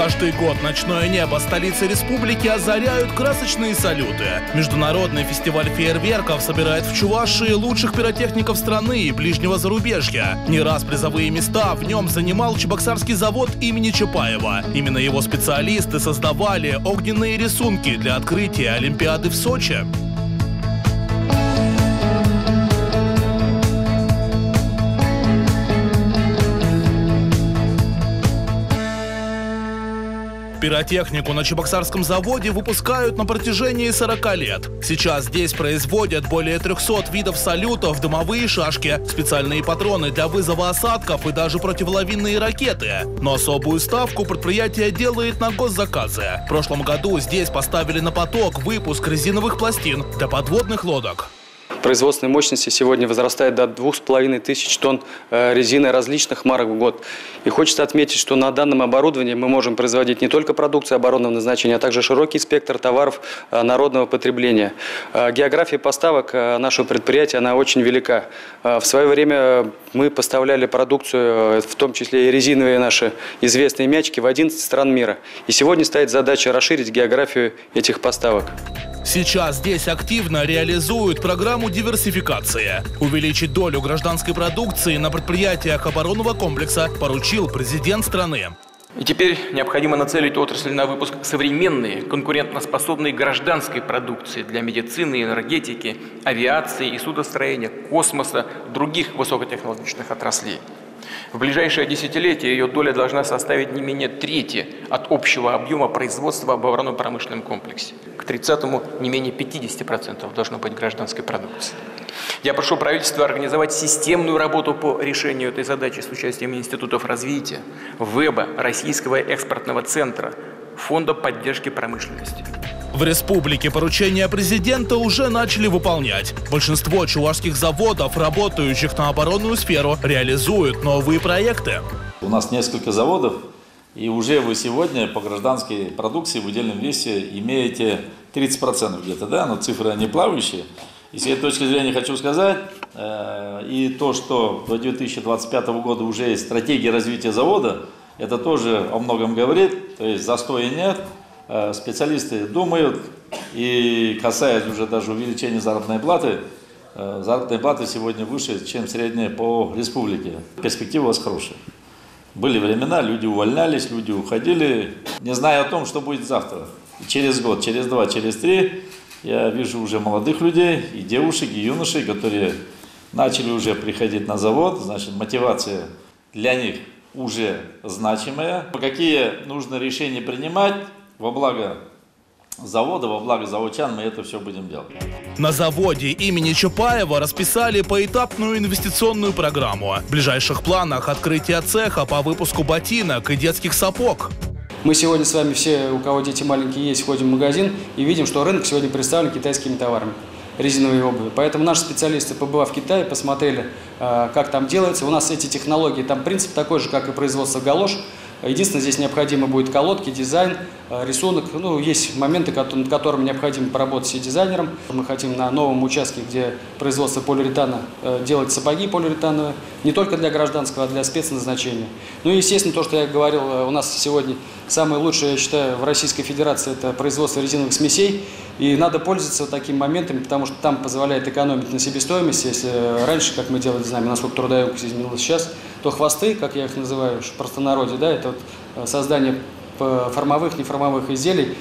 Каждый год ночное небо столицы республики озаряют красочные салюты. Международный фестиваль фейерверков собирает в Чувашии лучших пиротехников страны и ближнего зарубежья. Не раз призовые места в нем занимал Чебоксарский завод имени Чапаева. Именно его специалисты создавали огненные рисунки для открытия Олимпиады в Сочи. Пиротехнику на Чебоксарском заводе выпускают на протяжении 40 лет. Сейчас здесь производят более 300 видов салютов, дымовые шашки, специальные патроны для вызова осадков и даже противолавинные ракеты. Но особую ставку предприятие делает на госзаказы. В прошлом году здесь поставили на поток выпуск резиновых пластин для подводных лодок. Производственной мощности сегодня возрастает до 2500 тонн резины различных марок в год. И хочется отметить, что на данном оборудовании мы можем производить не только продукцию оборонного назначения, а также широкий спектр товаров народного потребления. География поставок нашего предприятия, она очень велика. В свое время мы поставляли продукцию, в том числе и резиновые наши известные мячики, в 11 стран мира. И сегодня стоит задача расширить географию этих поставок. Сейчас здесь активно реализуют программу диверсификации. Увеличить долю гражданской продукции на предприятиях оборонного комплекса поручил президент страны. И теперь необходимо нацелить отрасль на выпуск современной, конкурентоспособной гражданской продукции для медицины, энергетики, авиации и судостроения, космоса, других высокотехнологичных отраслей. В ближайшее десятилетие ее доля должна составить не менее трети от общего объема производства в оборонно-промышленном комплексе. К 30-му не менее 50% должно быть гражданской продукции. Я прошу правительство организовать системную работу по решению этой задачи с участием институтов развития, ВЭБа, Российского экспортного центра, Фонда поддержки промышленности. В республике поручения президента уже начали выполнять. Большинство чувашских заводов, работающих на оборонную сферу, реализуют новые проекты. У нас несколько заводов, и уже вы сегодня по гражданской продукции в удельном весе имеете 30% где-то, да, но цифры они плавающие. И с этой точки зрения хочу сказать, и то, что до 2025 года уже есть стратегия развития завода, это тоже о многом говорит, то есть застоя нет. Специалисты думают, и касаясь уже даже увеличения заработной платы сегодня выше, чем средняя по республике. Перспектива у вас хорошая. Были времена, люди увольнялись, люди уходили, не зная о том, что будет завтра. Через год, через 2, через 3 я вижу уже молодых людей, и девушек, и юношей, которые начали уже приходить на завод, значит, мотивация для них уже значимая. Какие нужно решения принимать во благо завода, во благо заводчан, мы это все будем делать. На заводе имени Чапаева расписали поэтапную инвестиционную программу. В ближайших планах открытие цеха по выпуску ботинок и детских сапог. Мы сегодня с вами все, у кого дети маленькие есть, ходим в магазин и видим, что рынок сегодня представлен китайскими товарами, резиновой обуви. Поэтому наши специалисты, побывав в Китае, посмотрели, как там делается. У нас эти технологии, там принцип такой же, как и производство галош. Единственное, здесь необходимо будет колодки, дизайн, рисунок. Ну, есть моменты, над которыми необходимо поработать и дизайнером. Мы хотим на новом участке, где производство полиуретана, делать сапоги полиуретановые, не только для гражданского, а для спецназначения. Ну и, естественно, то, что я говорил, у нас сегодня самое лучшее, я считаю, в Российской Федерации, это производство резиновых смесей. И надо пользоваться такими моментами, потому что там позволяет экономить на себестоимости. Если раньше, как мы делали, знаем, насколько трудоемкость изменилась сейчас, то хвосты, как я их называю в простонародье, да, это вот создание формовых, неформовых изделий,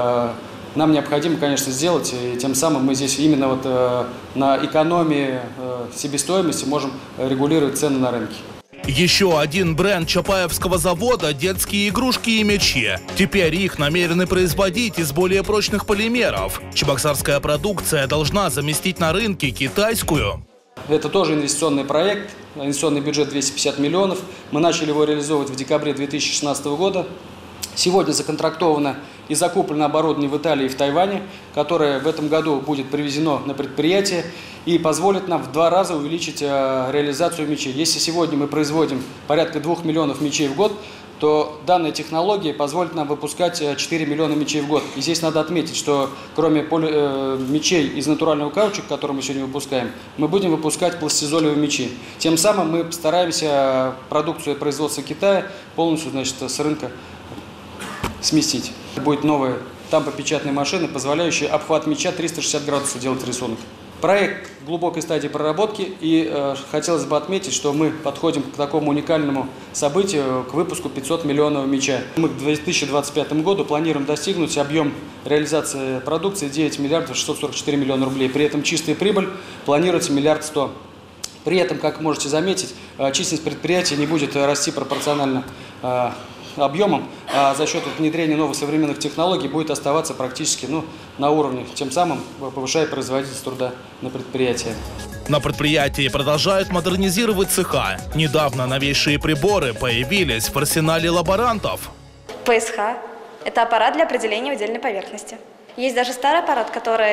нам необходимо, конечно, сделать. И тем самым мы здесь именно вот на экономии себестоимости можем регулировать цены на рынке. Еще один бренд Чапаевского завода – детские игрушки и мячи. Теперь их намерены производить из более прочных полимеров. Чебоксарская продукция должна заместить на рынке китайскую. Это тоже инвестиционный проект, инвестиционный бюджет 250 миллионов. Мы начали его реализовывать в декабре 2016 года. Сегодня законтрактовано и закуплено оборудование в Италии и в Тайване, которое в этом году будет привезено на предприятие и позволит нам в 2 раза увеличить реализацию мячей. Если сегодня мы производим порядка 2 миллионов мячей в год, то данная технология позволит нам выпускать 4 миллиона мячей в год. И здесь надо отметить, что кроме мячей из натурального каучука, который мы сегодня выпускаем, мы будем выпускать пластизолевые мячи. Тем самым мы постараемся продукцию производства Китая полностью, значит, с рынка сместить. Будет новая тампопечатная машина, позволяющая обхват мяча 360 градусов делать рисунок. Проект в глубокой стадии проработки, и хотелось бы отметить, что мы подходим к такому уникальному событию, к выпуску 500 миллионов мяча. Мы к 2025 году планируем достигнуть объем реализации продукции 9 миллиардов 644 миллиона рублей. При этом чистая прибыль планируется 1 100 000 000. При этом, как можете заметить, численность предприятия не будет расти пропорционально объемом, а за счет внедрения новых современных технологий будет оставаться практически на уровне, тем самым повышая производительность труда на предприятии. На предприятии продолжают модернизировать цеха. Недавно новейшие приборы появились в арсенале лаборантов. ПСХ – это аппарат для определения удельной поверхности. Есть даже старый аппарат,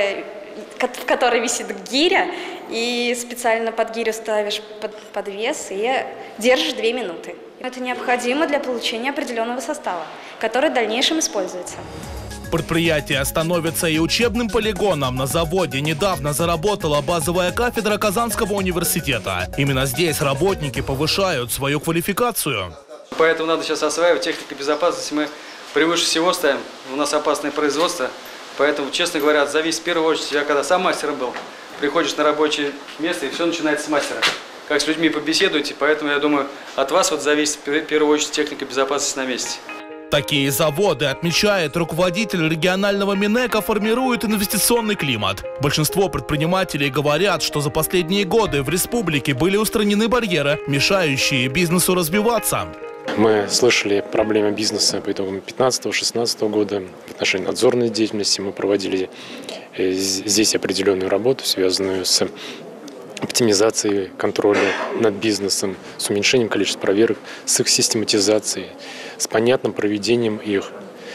в который висит гиря, и специально под гирю ставишь подвес и держишь 2 минуты. Это необходимо для получения определенного состава, который в дальнейшем используется. Предприятие становится и учебным полигоном. На заводе недавно заработала базовая кафедра Казанского университета. Именно здесь работники повышают свою квалификацию. Поэтому надо сейчас осваивать технику безопасности. Мы превыше всего ставим. У нас опасное производство. Поэтому, честно говоря, зависит в первую очередь, я когда сам мастером был, приходишь на рабочее место, и все начинается с мастера. Как с людьми побеседуете, поэтому, я думаю, от вас зависит в первую очередь техника безопасности на месте. Такие заводы, отмечает руководитель регионального Минэка, формируют инвестиционный климат. Большинство предпринимателей говорят, что за последние годы в республике были устранены барьеры, мешающие бизнесу развиваться. Мы слышали проблемы бизнеса по итогам 2015-2016 года. В отношении надзорной деятельности мы проводили здесь определенную работу, связанную с оптимизацией контроля над бизнесом, с уменьшением количества проверок, с их систематизацией, с понятным проведением их.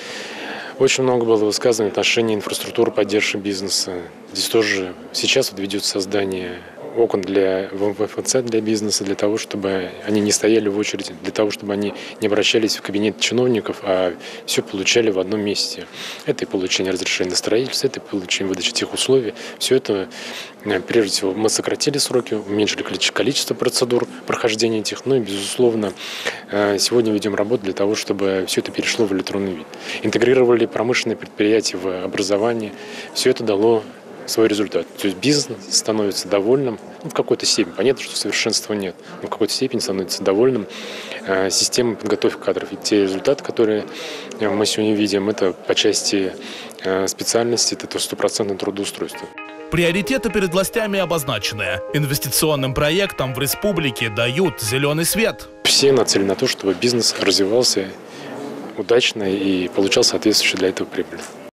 Очень много было высказано в отношении инфраструктуры поддержки бизнеса. Здесь тоже сейчас ведется создание окон для МФЦ, для бизнеса, для того, чтобы они не стояли в очереди, для того, чтобы они не обращались в кабинет чиновников, а все получали в одном месте. Это и получение разрешения на строительство, это и получение выдачи тех условий. Все это, прежде всего, мы сократили сроки, уменьшили количество процедур прохождения этих, и, безусловно, сегодня ведем работу для того, чтобы все это перешло в электронный вид. Интегрировали промышленные предприятия в образование. Все это дало свой результат. То есть бизнес становится довольным, в какой-то степени. Понятно, что совершенства нет, но в какой-то степени становится довольным системой подготовки кадров. И те результаты, которые мы сегодня видим, это по части специальности, это 100% трудоустройство. Приоритеты перед властями обозначены. Инвестиционным проектам в республике дают зеленый свет. Все нацелены на то, чтобы бизнес развивался удачно и получал соответствующую для этого прибыль.